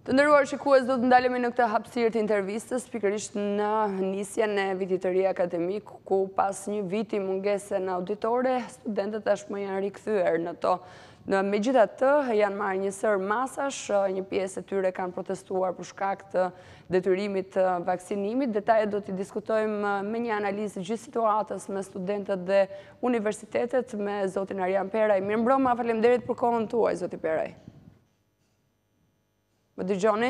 Të nderuar shikues, do të ndalemi në këtë hapësirë të intervistës, pikërisht në nisjen e vitit të ri akademik, ku pas një viti mungese në auditore, studentët tashmë janë rikthyer në to. Megjithatë, janë marrë një sër masash, një pjesë e tyre kanë protestuar për shkak të detyrimit të vaksinimit. Detajet do t'i diskutojmë me një analizë gjithë situatës me studentët dhe universitetet, me zotin Arian Peraj. Mirëmbrëma, faleminderit për kohën tuaj, zoti Peraj. Më dëgjoni?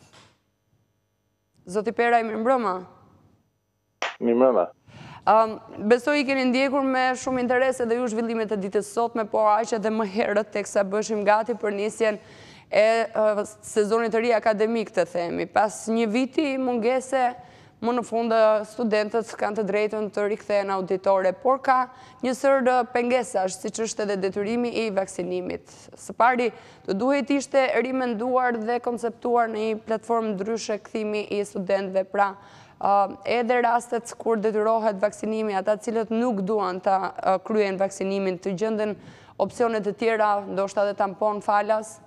Zoti Peraj, mirëmbrëma. Mirëmbrëma. Besoj i keni ndjekur me shumë interes edhe ju zhvillimet e ditës sotme, por aq edhe më herët teksa bëshim gati për nisjen e sezonit të ri akademik, të themi. Pas një viti mungese, më në fund studentët kanë të drejtën të rikthehen auditore, por ka një sër pengesash, siç është edhe detyrimi i vaksinimit. Së pari, të duhet ishte rimenduar dhe konceptuar në një platformë ndryshe kthimi i studentëve, pra edhe rastet kur detyrohet vaksinimi, ata cilët nuk duan ta kryen vaksinimin, të gjenden opsionet të tjera, ndoshta edhe tampon falas?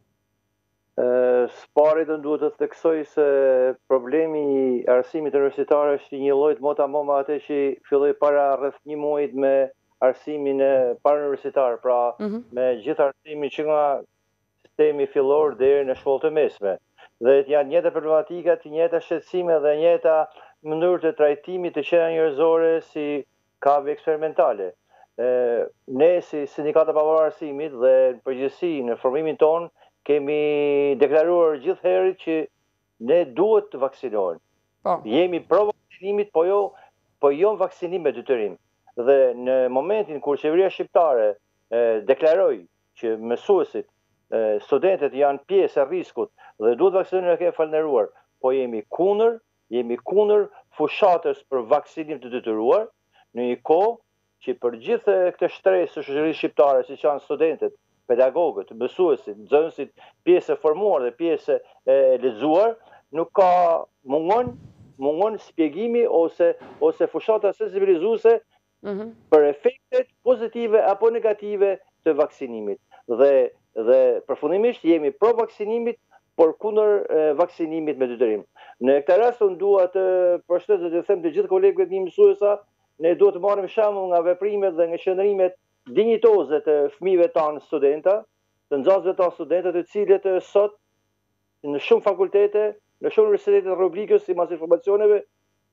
Spari të duhet të theksoj se problemi i arsimit universitar është një lloj mota moma atë që filloi para rreth një muajit me arsimin e para-universitar, pra me gjithë arsimin që nga sistemi fillor deri në shkollët e mesme. Dhe janë njëjta problematika, të njëjta shqetësime dhe njëjta mënyrë të trajtimit të qenieve njerëzore si kave eksperimentale. Ne si sindikata para-arsimit dhe në përgjithësi në formimin ton kemi deklaruar gjithherë që ne duhet të vaksinohen. Jemi pro vaksinimit, po jo vaksinim me detyrim. Dhe në momentin kur qeveria shqiptare deklaroi që mësuesit, studentët janë pjesë e riskut dhe duhet vaksinohen, ne kemi falënderuar, po jemi kundër fushatës për vaksinim të detyruar, në një kohë që për gjithë këtë shtresë të shoqërisë shqiptare, siç janë studentët, pedagogët, mësuesit, nxënësit, pjesë e formuar dhe pjesë e lexuar, nuk ka mungon shpjegimi ose fushata sensibilizuese për efektet pozitive apo negative të vaksinimit. Dhe përfundimisht jemi pro vaksinimit, por kundër vaksinimit me detyrim. Në këtë rast unë dua të përshëndes dhe të them të gjithë kolegëve të mësuesa, ne duhet të marrim shembull nga veprimet dhe nga qëndrimet dinjitoze të fëmijëve tanë studenta, të nxënësve tanë studentët, të cilët sot në shumë fakultete, në shumë universitete të rubrikës sipas informacioneve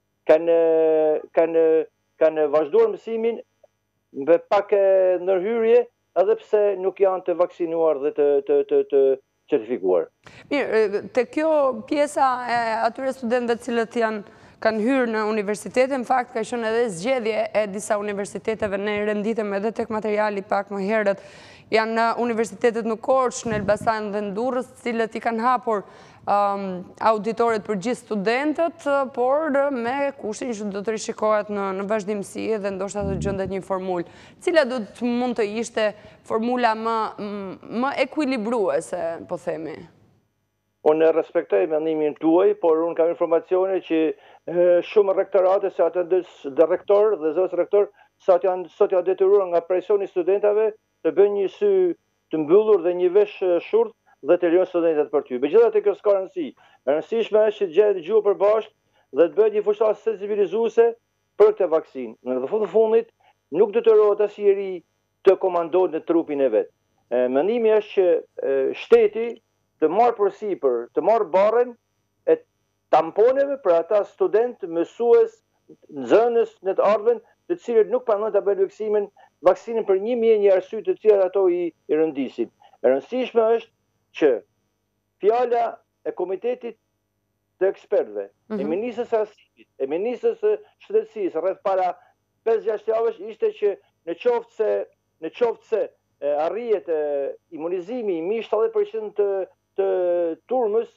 kanë vazhduar mësimin me pak ndërhyrje, edhe pse nuk janë të vaksinuar dhe të certifikuar. Mirë, te kjo pjesa e atyre studentëve të cilët kanë hyrë në universitete, në fakt ka qenë edhe zgjedhje e disa universiteteve, ne renditëm edhe tek materiali pak më herët, janë universitetet në Korçë, në Elbasan dhe në Durrës, cilët i kanë hapur auditoret për gjithë studentët, por me kushtin që do të rishikohet në vazhdimsi dhe ndoshta të gjendet një formulë. Cila do të mund të ishte formula më ekuilibruese, po themi? Unë respektoj mendimin tuaj, por unë kam informacione që shumë rektorate, dhe rektor dhe zëvendës rektor, sot janë detyruar nga presioni i studentave të bëjnë një sy të mbyllur dhe një vesh shurt dhe të lejojnë studentët për ty. Megjithatë kjo s'ka rëndësi. E rëndësishme është që të gjuhë përbashkë dhe të bëhet një fushatë sensibilizuese për këtë vaksinë. Në fundit nuk detyrohet asnjëri të komandohet në trupin e vet. Mendimi është që shteti të marrë përsipër, të marrë barrën e tamponeve për ata student, mësues, nxënës në të ardhmen, të cilët nuk pranojnë ta bëjnë vaksinin për 1000 arsye të cilat ato i rëndisin. E rëndësishme është që fjala e komitetit të ekspertëve, e ministrës së arsimit, e ministrës së shëndetësisë rreth para 5-6 javësh ishte që në qoftë se arrihet imunizimi i 70% të turmës,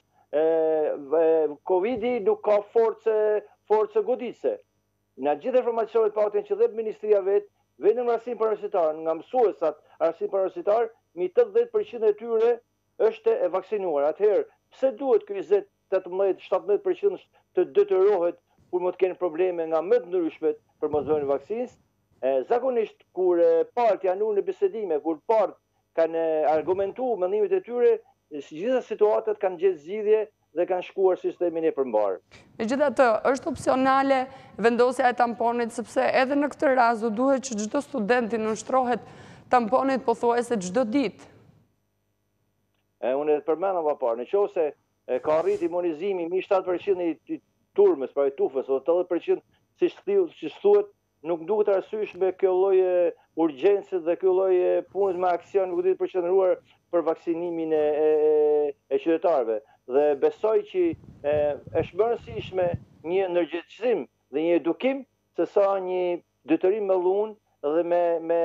Covidi nuk ka forcë goditëse. Në gjithë informacionet paten që dhe ministria vetëm arsim para-universitar, nga mësuesat arsim para-universitar, 80% e tyre është e vaksinuar. Atëherë, pse duhet ky 18-17% të detyrohet kur më të kenë probleme nga më të ndryshmet për mosdhënien e vaksinës? Zakonisht kur partë janë në bisedime, kur partë kanë argumentuar mendimet e tyre, gjitha situatët kanë gjetë zgjidhje dhe kanë shkuar sistemin e përmbar. Megjithatë, është opsionale vendosja e tamponit, sepse edhe në këtë rast duhet që çdo studenti nënshtrohet tamponit pothuajse çdo ditë. Unë e përmenda më parë, nëse ka arrit imunizimi mi 7% i turmës, pra i tufës, o 80% si thuhet, nuk duhet arsyeshme kjo lloj urgjencë dhe kjo lloj punës me aksion nuk duhet përqendruar për vaksinimin e qytetarëve. Dhe besoj që është më rëndësishme një ndërgjegjësim dhe një edukim se sa një detyrim me dhunë dhe me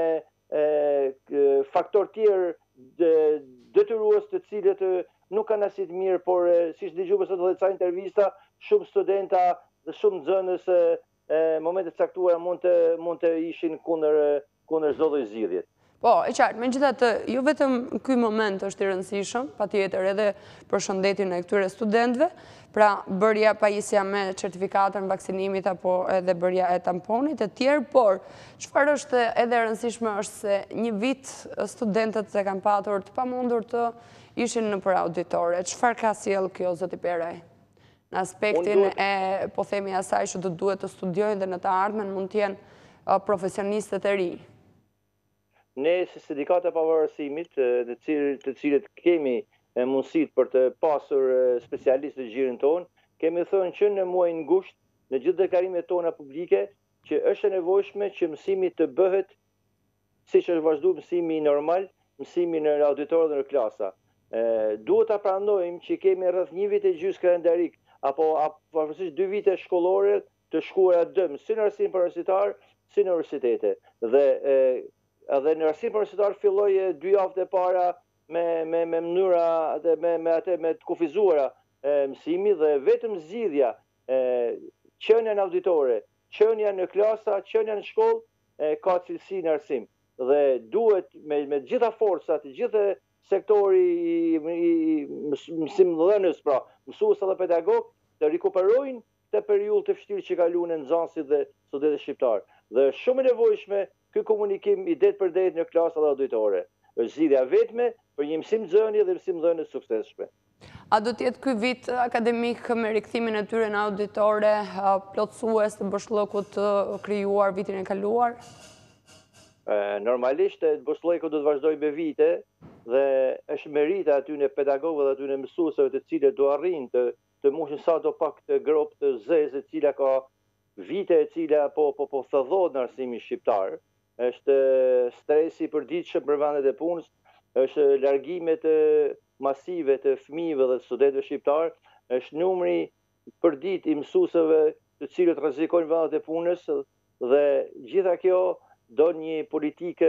faktor tjerë detyrues të cilët nuk kanë asit mirë, por siç dëgjova sot edhe ca intervista, shumë studenta dhe shumë nxënës momente të caktuara mund të ishin kundër çdo lloj zgjidhje. Po, e qartë, megjithatë, jo vetëm ky moment është i rëndësishëm, patjetër edhe për shëndetin e këtyre studentëve, pra bërja pajisja me certifikatën vaksinimit apo edhe bërja e tamponit e tjerë, por çfarë është edhe e rëndësishme është se një vit studentët e kanë patur të pamundur të ishin nëpër auditore. Çfarë ka sjell kjo, zoti Peraj? Në aspektin e, po themi, asaj që do duhet të studiojnë dhe në të ardhmen mund të jenë profesionistët e rinj. Ne si sindikate para-arsimit, të cilët kemi mundësit për të pasur specialistë të gjirin tonë, kemi thënë që në muajin gusht, në gjithë deklarimet tona publike, që është e nevojshme që mësimi të bëhet, siç është vazhduar mësimi normal, mësimi në auditore dhe në klasa. Duhet ta pranojmë që kemi rreth 1 vit e gjysmë kalendarik, apo pavarësisht 2 vite shkollore të shkuara dëm, si në arsim universitar, si në universitete. Dhe në arsim universitar filloi 2 javët e para me mënyra dhe me të kufizuara mësimi dhe vetëm zgjidhja qenia në auditore, qenia në klasa, qenia në shkollë ka cilësi në arsim. Dhe duhet me gjitha forcat, gjithë sektori i mësimdhënës, pra mësues dhe pedagog, të rikuperojnë të periudhë të vështirë që kaluan nxënësit dhe studentët shqiptar. Dhe shumë e nevojshme ky komunikim i det për det në klasa dhe auditore. Është zgjidhja vetme për një mësimdhënie dhe mësimdhënie suksesshme. A do të jetë ky vit akademik me rikthimin e tyre në auditore plotësues të boshllokut të krijuar vitin e kaluar? Normalisht boshllëku do të vazhdojë me vite dhe është merita aty në pedagogëve dhe aty në mësuesve të cilët do arrijnë të mushin sa do pak të grop të zezë, e cila ka vite e cila po thëdhohet në arsimin shqiptar. Është stresi i përditshëm për vendet e punës, është largimet masive të fëmijëve dhe studentëve shqiptar, është numri përdit i mësuesve të cilët rrezikojnë vendet e punës dhe gjitha kjo do një politikë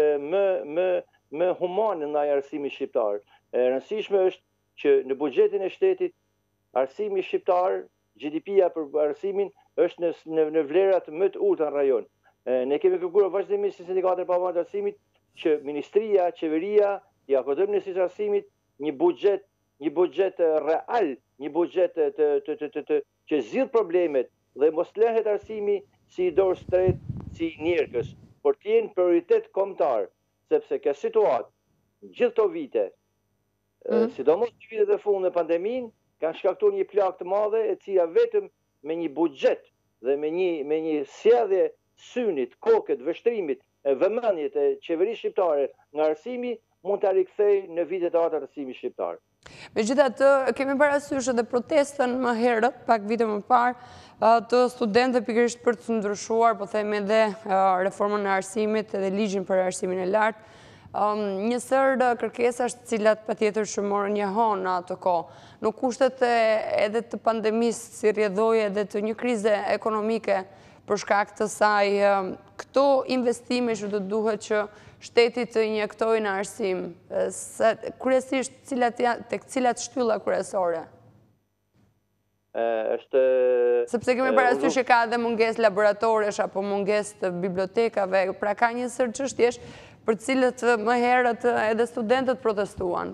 më humane ndaj arsimit shqiptar. E rëndësishme është që në buxhetin e shtetit arsimi shqiptar, GDP-ja për arsimin është në vlerat më të ulta në rajon. Ne kemi kërkuar vazhdimisht si sindikate para-arsimit që ministria, qeveria, i akordojmë Ministrisë së Arsimit një buxhet real, një buxhet që zgjidh problemet dhe mos lëhet arsimi si i dorë shtret, si njerëkës, por të jenë prioritet kombëtar, sepse kjo situatë gjithë këto vite, sidomos në vitet e fundit në pandemin, kanë shkaktuar një plagë të madhe e cila vetëm me një buxhet dhe me një sjellje synit, kokët, vështrimit, vëmendjet e qeverisë shqiptare nga arsimi mund ta rikthejë në vitet e arta të arsimit shqiptar. Megjithatë, kemi parasysh edhe protestën më herët, pak vite më parë, të studentëve pikërisht për të ndryshuar, po themi edhe reformën e arsimit edhe ligjin për arsimin e lartë. Një sër kërkesash të cilat patjetër që morën një honë në atë kohë. Nuk kushtet edhe të pandemisë si rrjedhoi edhe të një krize ekonomike për shkak të saj, këto investime që do duhet që shteti të injektojë në arsim, kryesisht tek cilat shtylla kryesore? Sepse kemi parasysh që ka edhe mungesë laboratoresh apo mungesë të bibliotekave, pra ka një sër çështjesh për cilët më herët edhe studentët protestuan.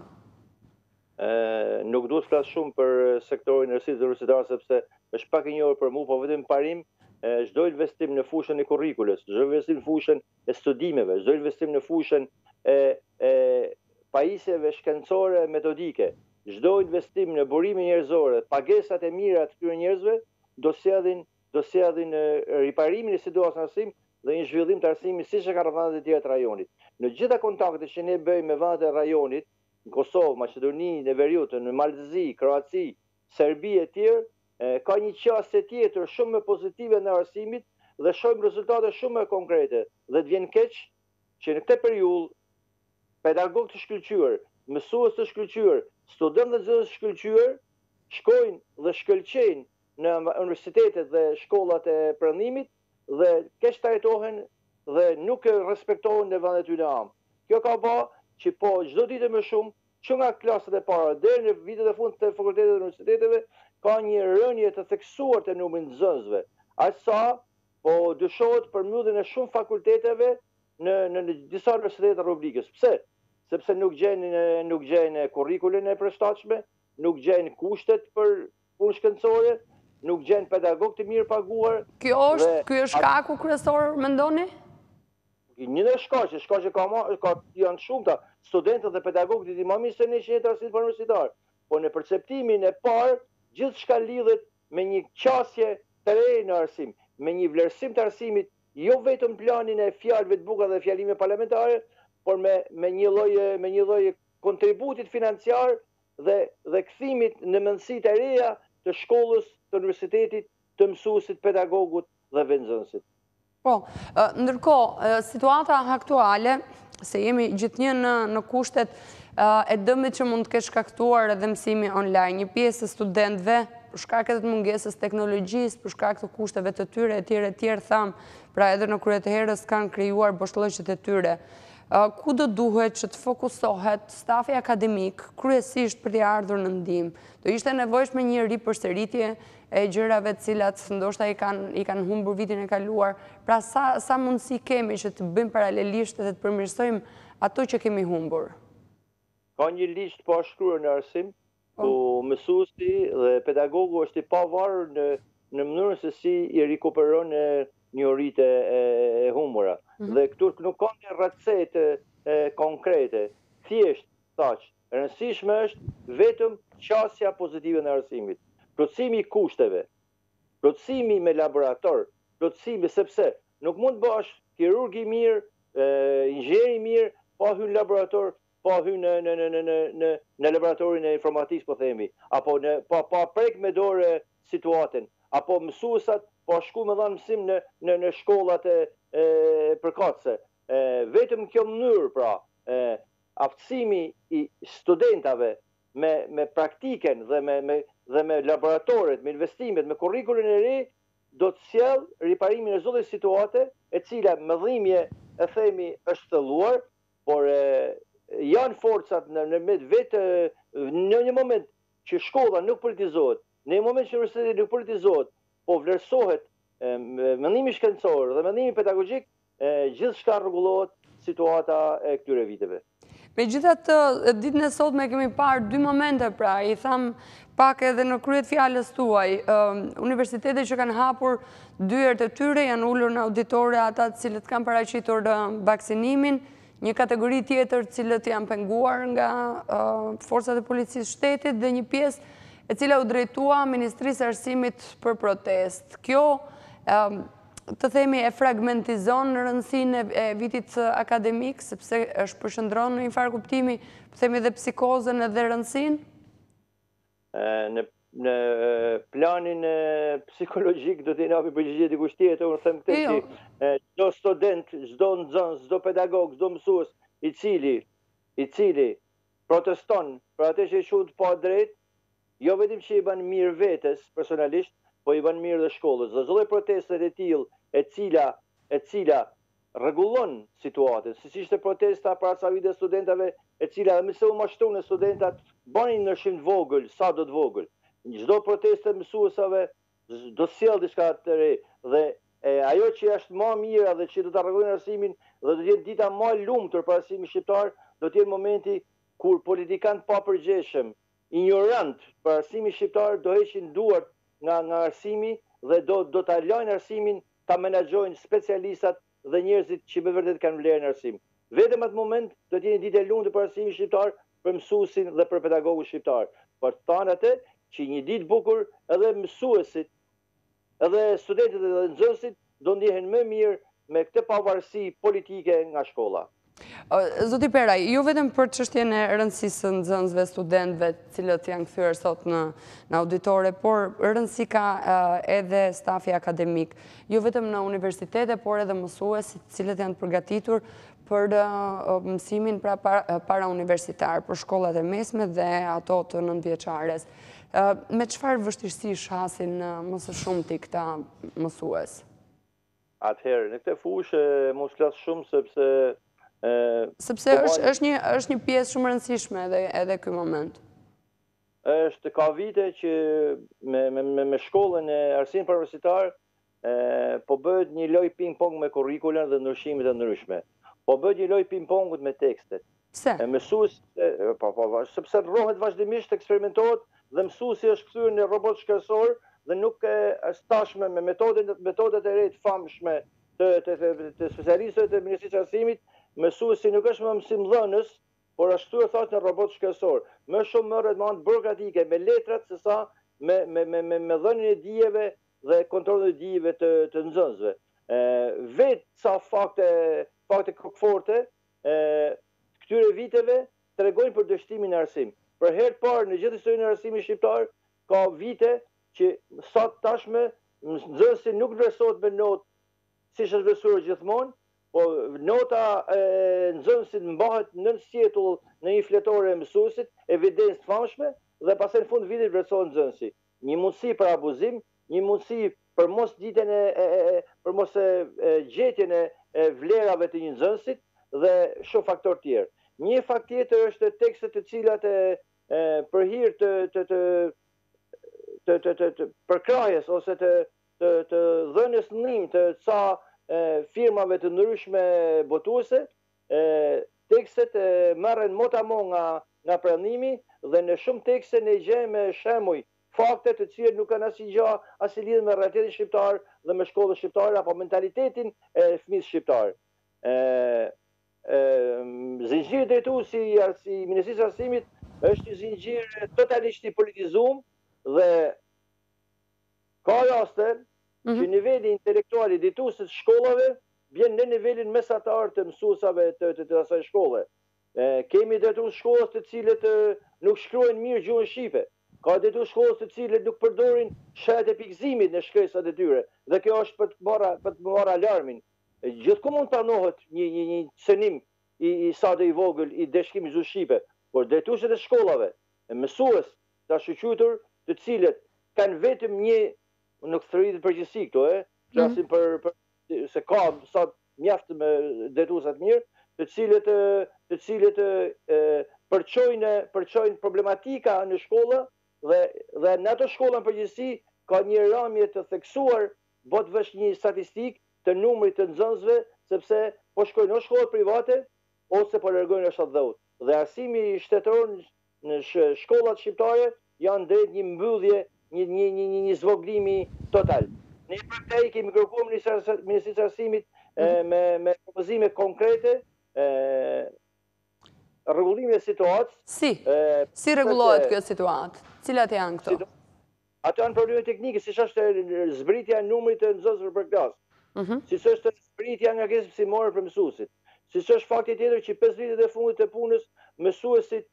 Nuk duhet flas shumë për sektorin e arsimit universitar sepse është pak i njohur për mua, po vetëm parim çdo investim në fushën e kurrikulës, çdo investim në fushën e studimeve, çdo investim në fushën e pajisjeve shkencore metodike, çdo investim në burime njerëzore, pagesat e mira të këtyre njerëzve do sjellin riparimin e situatës në arsim dhe një zhvillim të arsimit siç e ka vendet e tjera të rajonit. Në gjitha kontaktet që ne bëjmë me vendet e rajonit, në Kosovë, Maqedoni, në Veriut, në Malzi, Kroaci, Serbi e tjerë, ka një qasje tjetër shumë më pozitive në arsimit dhe shohim rezultate shumë më konkrete. Dhe të vjen keq që në këtë periudhë pedagog të shkëlqyer, mësues të shkëlqyer, studentë të shkëlqyer shkojnë dhe shkëlqejnë në universitetet dhe shkollat e pranimit dhe keq trajtohen dhe nuk respektohen në vendet e tyre. Kjo ka bë që po çdo ditë më shumë që nga klasat e para deri në vitet e fundit të fakultetet dhe universiteteve ka një rënje të theksuar të numrit të nxënësve. Aq sa po dyshohet për mbylljen e shumë fakulteteve në disa universitete të Republikës. Pse? Sepse nuk gjejnë kurrikulën e përshtatshme, nuk gjejnë kushtet për punë shkencore, nuk gjejnë pedagog të mirë paguar. Ky është shkaku kryesor, mendoni? Një në shkaqe janë shumëta, studentët dhe pedagogët i më mirë se ne që jetë arsimit universitar. Po në perceptimin e parë, gjithçka lidhet me një qasje të re në arsim, me një vlerësim të arsimit, jo vetëm planin e fjalëve të bukura dhe fjalime parlamentare, por me një lloj kontributit financiar dhe kthimit në mendësitë e reja të shkollës, të universitetit, të mësuesit, pedagogut dhe vendnxënësit. Po, ndërkohë, situata aktuale, se jemi gjithnjë në kushtet e dëmit që mund të ketë shkaktuar edhe mësimi online, një pjesë e studentëve, për shkak të mungesës teknologjisë, për shkak të kushteve të tyre, e tjerë thamë, pra edhe në krye të herës kanë krijuar boshllëqet e tyre. Ku do duhet që të fokusohet stafi akademik, kryesisht për t'i ardhur në ndihmë? Do ishte nevojshme një ripërsëritje e gjërave të cilat ndoshta i kanë humbur vitin e kaluar. Pra sa mundësi kemi që të bëjmë paralelisht dhe të përmirësojmë ato që kemi humbur? Ka një listë pa shkruar në arsim, ku mësuesi dhe pedagogu është i pavarur në mënyrën se si i rikuperon njëritë e humbura. Dhe këtu nuk ka një recetë konkrete. Thjesht, thaq, rëndësishme është vetëm qasja pozitive në arsimit. Plotësimi i kushteve, plotësimi me laborator, plotësimi sepse nuk mund të bësh kirurg i mirë, inxhinier i mirë, pa hyrë në laborator, pa hyrë në laboratorin e informatikës, po themi, apo pa prek me dorë situatën, apo mësuesat po shku me dhanë mësim në shkollat e përkatëse. Vetëm kjo mënyrë, pra, aftësimi i studentave me praktiken dhe me laboratoret, me investimet, me kurrikulën e re, do të sjell riparimin e çdo situate, e cila me dhimbje e themi është thelluar, por janë forcat në një moment që shkolla nuk politizohet, në një moment që universiteti nuk politizohet, po vlerësohet mendimi shkencor dhe mendimi pedagogjik, gjithçka rregullohet situata e këtyre viteve. Megjithatë, ditën e sotme kemi parë dy momente, pra, i tham pak edhe në kryet fjalës tuaj. Universitetet që kanë hapur dyert e tyre janë ulur në auditore ata të cilët kanë paraqitur vaksinimin, një kategori tjetër të cilët janë penguar nga forcat e policisë shtetit dhe një pjesë e cila u drejtua Ministrisë Arsimit për protest. Kjo, të themi, e fragmentizon në rëndësinë e vitit akademik, sepse është përshëndron në një farë kuptimi, të themi, dhe psikozën edhe rëndësinë? Në planin psikologjik do t'i napi përgjigje dikush tjetër, unë them këtë që çdo student, çdo nxënës, çdo pedagog, çdo mësues i cili proteston për atë që e quhet pa drejt, jo vetëm që i bën mirë vetes personalisht, po i bën mirë dhe shkollës. Dhe çdo lloj proteste e tillë e cila rregullon situatën, siç ishte protesta para sa vite studentave, e cila dhe mëse u mashtruan studentat, bënin ndryshim të vogël, sa do të vogël. Çdo protestë mësuesave do sjell diçka të re dhe ajo që është më mira dhe që do ta rregullojë arsimin dhe do të jetë dita më e lumtur për arsimin shqiptar, do të jetë momenti kur politikanë pa përgjegjshëm, ignorant për arsimin shqiptar do heqin duart nga arsimi dhe do ta lajnë arsimin ta menaxhojnë specialistat dhe njerëzit që me vërtet kanë vlerë në arsim. Vetëm atë moment do të jetë ditë e lumtur për arsimin shqiptar për mësuesin dhe për pedagogun shqiptar. Por thanë atë që një ditë bukur edhe mësuesit, edhe studentët dhe nxënësit do ndjehen më mirë me këtë pavarësi politike nga shkolla. Zoti Peraj, jo vetëm për çështjen e rëndësisë së nxënësve, studentëve, cilët janë kthyer sot në auditore, por rëndësi ka edhe stafi akademik, jo vetëm në universitete, por edhe mësuesit, cilët janë përgatitur për mësimin para-universitar, për shkollat e mesme dhe ato të nëntëvjeçares. Me çfarë vështirësi shasin më së shumti këta mësues? Atëherë, në këtë fushë mos flas shumë sepse është një pjesë shumë rëndësishme edhe ky moment. Ka vite që me shkollën e arsimit universitar po bëhet një lojë ping-pong me kurrikulën dhe ndryshimet e ndryshme. Po bëhet një lojë ping-pongut me tekstet. Pse? Sepse rrohet vazhdimisht, eksperimentohet dhe mësuesi është kthyer në robot shkresor dhe nuk është tashme me metodet e re të famshme të specialistëve të Ministrisë së Arsimit. Mësuesi nuk është më mësimdhënës, por është kthyer thjesht në robot shkresor. Më shumë merret me anë burokratike, me letrat sesa me dhënien e dijeve dhe kontrollin e dijeve të nxënësve. Vetë sa fakte forte këtyre viteve tregojnë për dështimin e arsimit. Për herë të parë në gjithë historinë e arsimit shqiptar ka vite që sa tashme nxënësi nuk vlerësohet me notë siç është vlerësuar gjithmonë, po nota e nxënësit mbahet nën sjetull në një fletore e mësuesit, evidencë të famshme, dhe pastaj në fund vitit vlerësohet nxënësi. Një mundësi për abuzim, një mundësi për mos për mos gjetjen e vlerave të një nxënësit dhe shumë faktor tjerë. Një fakt tjetër është tekstet të cilat për hir të përkrahjes ose të dhënies ndihmë të ca firmave të ndryshme botuese, tekstet merren motamo nga pranimi dhe në shumë tekste ne gjejmë shembuj, fakte të cilët nuk kanë asnjë lidhje me realitetin shqiptar dhe me shkollën shqiptare apo mentalitetin e fëmijës shqiptar. Zinxhiri drejtues i Ministrisë së Arsimit është një zinxhir totalisht i politizuar dhe ka raste që niveli intelektual i drejtuesve të shkollave vjen në nivelin mesatar të mësuesave të asaj shkolle. Kemi drejtues shkollës të cilët nuk shkruajnë mirë gjuhën shqipe. Ka drejtues shkollës të cilët nuk përdorin shkret e pikëzimit në shkresat e tyre. Dhe kjo është për të marrë alarmin. Gjithku mund të anohet një cënim i sa të i vogël i deshkimit gjuhës shqipe, por drejtuesit e shkollave, mësues të shoqëruar, të cilët kanë vetëm një, nuk thërritet përgjithësi këto, flasim se ka sa mjaft me drejtuesa të mirë, të cilët përçojnë problematika në shkolla dhe në ato shkolla në përgjithësi ka një ramje të theksuar, bëhet vesh një statistik të numrit të nxënësve, sepse po shkojnë në shkolla private ose po largojnë rreshat dhëut. Dhe arsimi shtetëror në shkollat shqiptare janë drejt një mbyllje, një zvoglimi total. Ne për këtë kemi kërkuar Ministrisë së Arsimit me propozime konkrete, rregullimin e situatës. Si rregullohet kjo situatë? Cilat janë këto? Ato janë probleme teknike, siç është zbritja e numrit të nxënësve për klasë, siç është zbritja nga kërkesat mësimore për mësuesit, siç është fakti tjetër që 5 vitet e fundit të punës mësuesit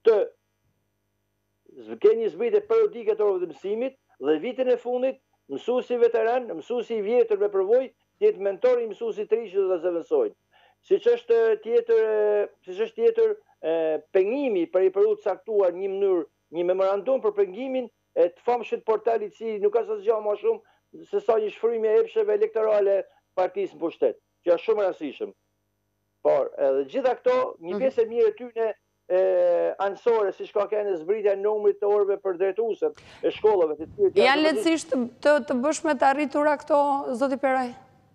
ke një zbritje periodike të orëve të mësimit dhe vitin e fundit mësuesi veteran, mësuesi i vjetër me përvojë, të jetë mentor i mësuesit të ri që do ta zëvendësojnë. Siç është tjetër pengimi për i periudhë caktuar një memorandum për pengimin e të famshit portal i cili nuk ka asgjë më shumë se sa një shfrytje e epsheve elektorale partisë në pushtet, që është shumë e rëndësishme. Por edhe gjitha këto, një pjesë e mirë e tyre anësore, si ka kënë zbritja e numrit të orëve për drejtuesit e shkollave. Janë lehtësisht të bëshme të arritura këto, zoti Peraj?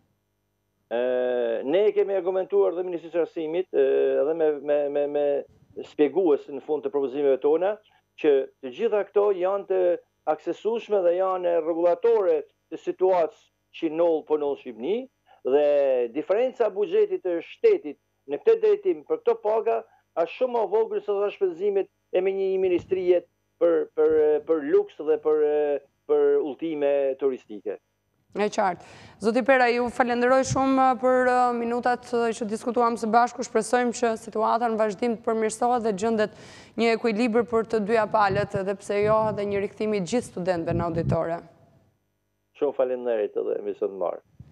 Ne kemi argumentuar dhe Ministrisë së Arsimit edhe me spjegues në fund të propozimeve tona që të gjitha këto janë të aksesueshme dhe janë rregullatore të situatës që po në Shqipëni dhe diferenca buxhetit të shtetit në këtë drejtim për këto paga është shumë më vogël se sa shpenzimet e me një ministrijet për luks dhe për udhëtime turistike. E qartë. Zoti Pera, ju falenderoj shumë për minutat që diskutuam së bashku. Shpresojmë që situata në vazhdim të përmirësohet dhe gjendet një ekuilibër për të dyja palët, edhe pse jo dhe një rikthim i gjithë studentëve në auditore. Shumë falenderit edhe emision marë.